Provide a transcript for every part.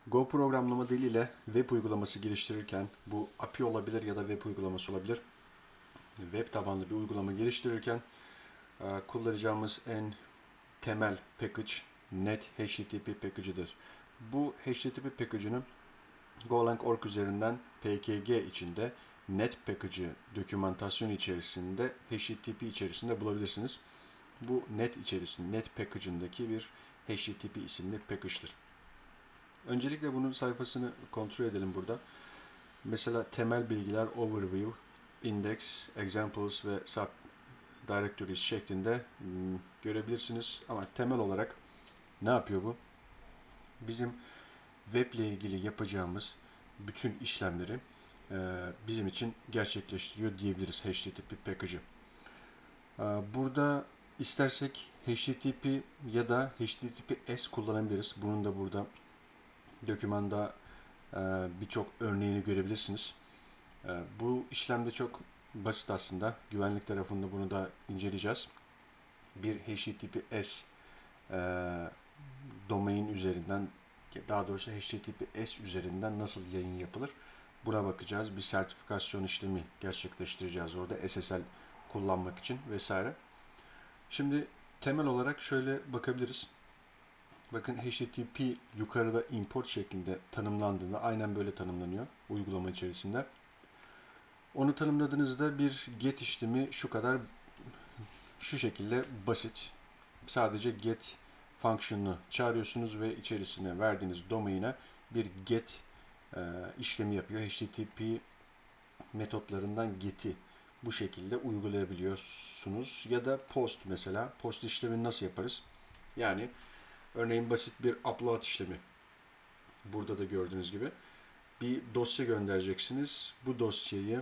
Go programlama diliyle web uygulaması geliştirirken, bu API olabilir ya da web uygulaması olabilir. Web tabanlı bir uygulama geliştirirken kullanacağımız en temel package net HTTP package'ıdır. Bu HTTP package'ını Golang.org üzerinden PKG içinde net package'ı dokümantasyon içerisinde HTTP içerisinde bulabilirsiniz. Bu net içerisinde net package'ındaki bir HTTP isimli package'dır. Öncelikle bunun sayfasını kontrol edelim burada. Mesela temel bilgiler overview, index, examples ve sub directories şeklinde görebilirsiniz. Ama temel olarak ne yapıyor bu? Bizim web ile ilgili yapacağımız bütün işlemleri bizim için gerçekleştiriyor diyebiliriz HTTP package'ı. Burada istersek HTTP ya da HTTPS kullanabiliriz. Bunun da burada dokümanda birçok örneğini görebilirsiniz. Bu işlemde çok basit aslında. Güvenlik tarafında bunu da inceleyeceğiz. Bir HTTPS domain üzerinden, daha doğrusu HTTPS üzerinden nasıl yayın yapılır? Buna bakacağız. Bir sertifikasyon işlemi gerçekleştireceğiz orada SSL kullanmak için vesaire. Şimdi temel olarak şöyle bakabiliriz. Bakın HTTP yukarıda import şeklinde tanımlandığında aynen böyle tanımlanıyor uygulama içerisinde. Onu tanımladığınızda bir get işlemi şu şekilde basit. Sadece get fonksiyonunu çağırıyorsunuz ve içerisine verdiğiniz domaine bir get işlemi yapıyor. HTTP metotlarından get'i bu şekilde uygulayabiliyorsunuz. Ya da post mesela. Post işlemini nasıl yaparız? Yani örneğin basit bir upload işlemi. Burada da gördüğünüz gibi bir dosya göndereceksiniz. Bu dosyayı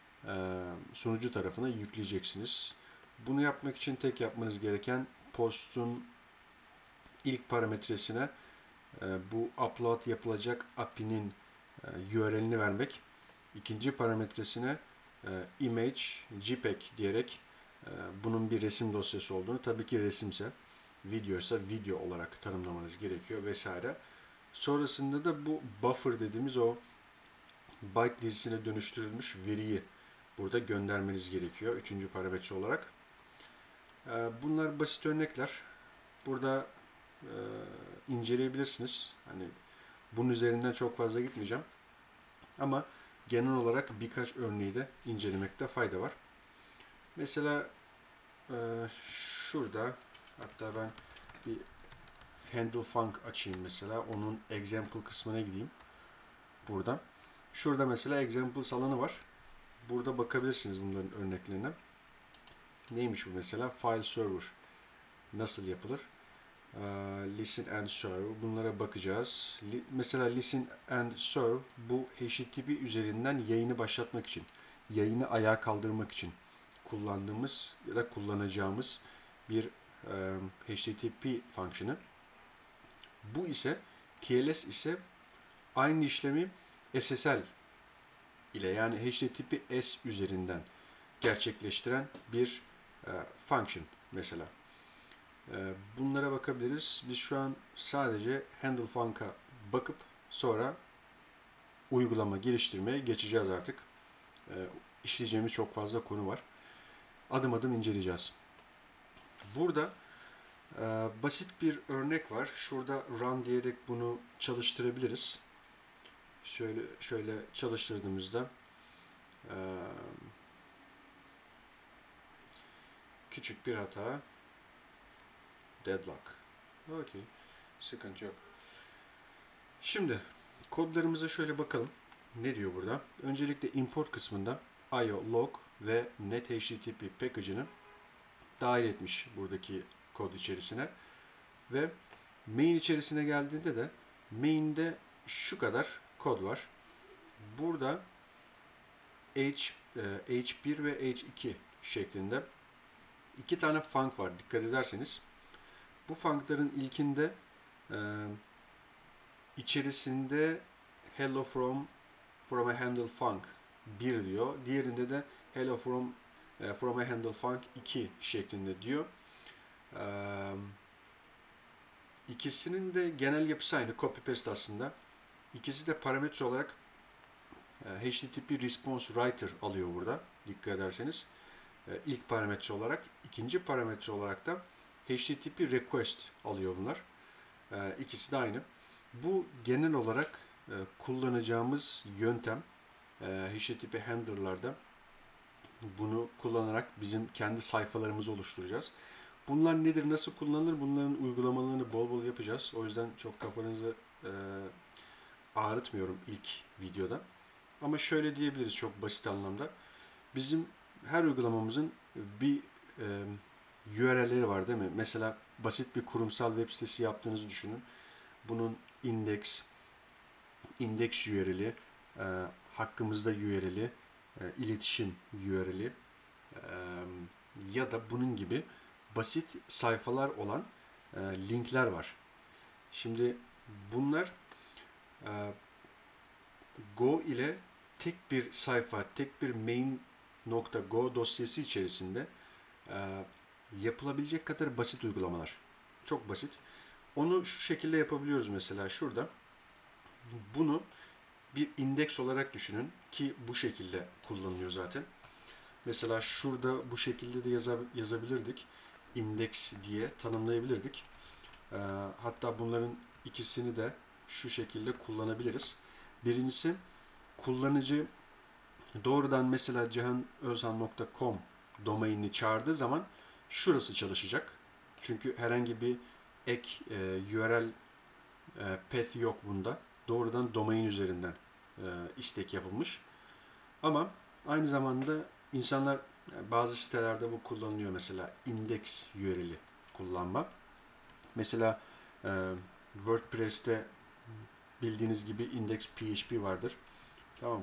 sunucu tarafına yükleyeceksiniz. Bunu yapmak için tek yapmanız gereken postun ilk parametresine bu upload yapılacak API'nin URL'ini vermek. İkinci parametresine image, JPEG diyerek bunun bir resim dosyası olduğunu, tabii ki resimse, videoysa video olarak tanımlamanız gerekiyor vesaire. Sonrasında da bu buffer dediğimiz o byte dizisine dönüştürülmüş veriyi burada göndermeniz gerekiyor. Üçüncü parametre olarak. Bunlar basit örnekler. Burada inceleyebilirsiniz. Hani bunun üzerinden çok fazla gitmeyeceğim. Ama genel olarak birkaç örneği de incelemekte fayda var. Mesela şurada, hatta ben bir handle func açayım mesela. Onun example kısmına gideyim. Burada. Şurada mesela examples alanı var. Burada bakabilirsiniz bunların örneklerine. Neymiş bu mesela? File server nasıl yapılır? Listen and serve. Bunlara bakacağız. Mesela listen and serve bu HTTP üzerinden yayını başlatmak için, yayını ayağa kaldırmak için kullandığımız ya da kullanacağımız bir HTTP fonksiyonu. Bu ise TLS ise aynı işlemi SSL ile, yani HTTPS üzerinden gerçekleştiren bir function mesela. Bunlara bakabiliriz. Biz şu an sadece handle func'a bakıp sonra uygulama geliştirmeye geçeceğiz artık. İşleyeceğimiz çok fazla konu var. Adım adım inceleyeceğiz. Burada basit bir örnek var. Şurada run diyerek bunu çalıştırabiliriz. Şöyle çalıştırdığımızda küçük bir hata, deadlock. Okey. Sıkıntı yok. Şimdi kodlarımıza şöyle bakalım. Ne diyor burada? Öncelikle import kısmında IO log ve net HTTP package'ını dahil etmiş buradaki kod içerisine. Ve main içerisine geldiğinde de main'de şu kadar kod var. Burada H1 ve H2 şeklinde iki tane func var. Dikkat ederseniz bu func'ların ilkinde içerisinde hello from a handle func 1 diyor. Diğerinde de hello from a handle func 2 şeklinde diyor. İkisinin de genel yapısı aynı. Copy paste aslında. İkisi de parametre olarak HTTP Response Writer alıyor burada, dikkat ederseniz. İlk parametre olarak. İkinci parametre olarak da HTTP Request alıyor bunlar. İkisi de aynı. Bu genel olarak kullanacağımız yöntem. HTTP handler'larda bunu kullanarak bizim kendi sayfalarımızı oluşturacağız. Bunlar nedir, nasıl kullanılır? Bunların uygulamalarını bol bol yapacağız. O yüzden çok kafanızı ağrıtmıyorum ilk videoda. Ama şöyle diyebiliriz çok basit anlamda. Bizim her uygulamamızın bir URL'leri var değil mi? Mesela basit bir kurumsal web sitesi yaptığınızı düşünün. Bunun indeks URL'i, hakkımızda URL'i, iletişim URL'i ya da bunun gibi basit sayfalar olan linkler var. Şimdi bunlar Go ile tek bir sayfa, tek bir main.go dosyası içerisinde yapılabilecek kadar basit uygulamalar. Çok basit. Onu şu şekilde yapabiliyoruz mesela şurada. Bunu bir indeks olarak düşünün ki bu şekilde kullanılıyor zaten. Mesela şurada bu şekilde de yazabilirdik. Indeks diye tanımlayabilirdik. Hatta bunların ikisini de şu şekilde kullanabiliriz. Birincisi, kullanıcı doğrudan mesela cihanozhan.com domainini çağırdığı zaman şurası çalışacak. Çünkü herhangi bir ek URL path yok bunda. Doğrudan domain üzerinden istek yapılmış. Ama aynı zamanda insanlar, bazı sitelerde bu kullanılıyor, mesela index URL'i kullanma. Mesela WordPress'te bildiğiniz gibi index.php vardır. Tamam.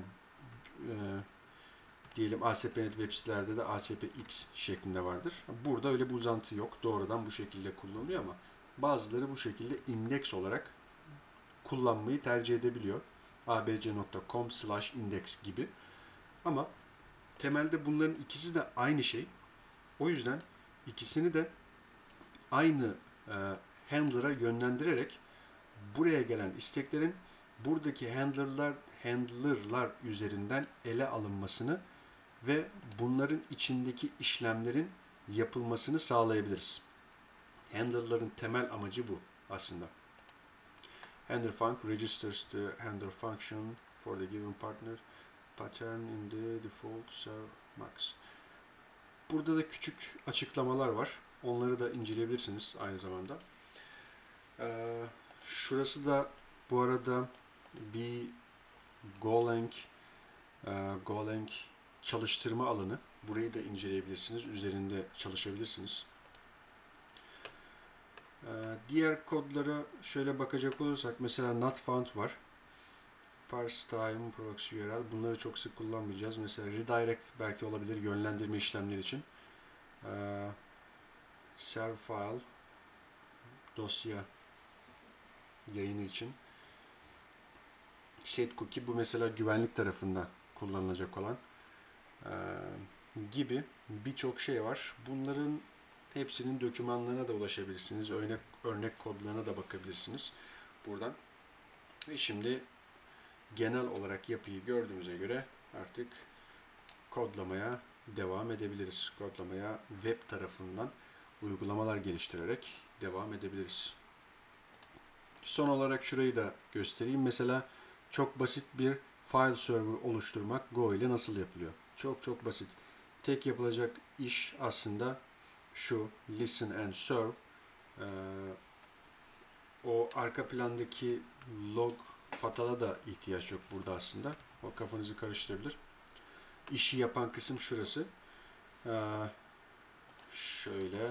Diyelim ASP.NET web sitelerde de ASPX şeklinde vardır. Burada öyle bir uzantı yok. Doğrudan bu şekilde kullanılıyor ama bazıları bu şekilde indeks olarak kullanmayı tercih edebiliyor. abc.com/index gibi. Ama temelde bunların ikisi de aynı şey. O yüzden ikisini de aynı handler'a yönlendirerek buraya gelen isteklerin buradaki handler'lar üzerinden ele alınmasını ve bunların içindeki işlemlerin yapılmasını sağlayabiliriz. Handler'ların temel amacı bu aslında. Handler func registers the handler function for the given partner pattern in the default serve max. Burada da küçük açıklamalar var. Onları da inceleyebilirsiniz aynı zamanda. Şurası da bu arada bir Golang çalıştırma alanı. Burayı da inceleyebilirsiniz. Üzerinde çalışabilirsiniz. Diğer kodlara şöyle bakacak olursak mesela not found var. Parse time, proxy URL. Bunları çok sık kullanmayacağız. Mesela redirect belki olabilir yönlendirme işlemleri için. Serve file dosya yayını için. Set cookie bu mesela güvenlik tarafından kullanılacak olan gibi birçok şey var. Bunların hepsinin dokümanlarına da ulaşabilirsiniz. Örnek kodlarına da bakabilirsiniz buradan. Ve şimdi genel olarak yapıyı gördüğümüze göre artık kodlamaya devam edebiliriz. Kodlamaya web tarafından uygulamalar geliştirerek devam edebiliriz. Son olarak şurayı da göstereyim. Mesela çok basit bir file server oluşturmak Go ile nasıl yapılıyor? Çok basit. Tek yapılacak iş aslında şu: listen and serve. O arka plandaki log fatala da ihtiyaç yok burada aslında. O kafanızı karıştırabilir. İşi yapan kısım şurası. Şöyle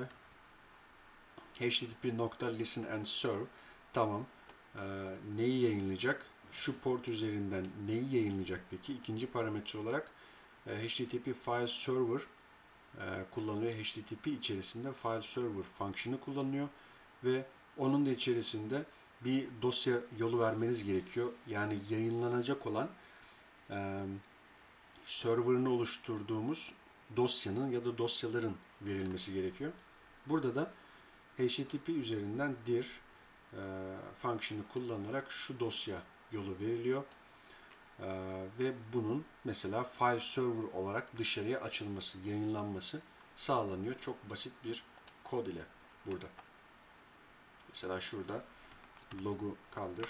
http://listen_and_serve. Tamam. Neyi yayınlayacak? Şu port üzerinden neyi yayınlayacak peki? İkinci parametre olarak HTTP file server kullanılıyor. HTTP içerisinde file server fonksiyonu kullanılıyor ve onun da içerisinde bir dosya yolu vermeniz gerekiyor. Yani yayınlanacak olan serverını oluşturduğumuz dosyanın ya da dosyaların verilmesi gerekiyor. Burada da HTTP üzerinden dir fonksiyonu kullanılarak şu dosya yolu veriliyor. Ve bunun mesela file server olarak dışarıya açılması, yayınlanması sağlanıyor. Çok basit bir kod ile burada. Mesela şurada logo kaldır.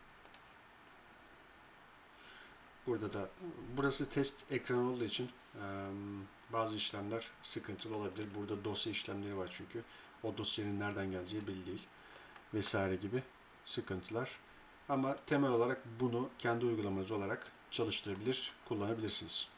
Burada da burası test ekranı olduğu için bazı işlemler sıkıntılı olabilir. Burada dosya işlemleri var çünkü. O dosyanın nereden geleceği belli değil. Vesaire gibi sıkıntılar. Ama temel olarak bunu kendi uygulamanız olarak çalıştırabilir, kullanabilirsiniz.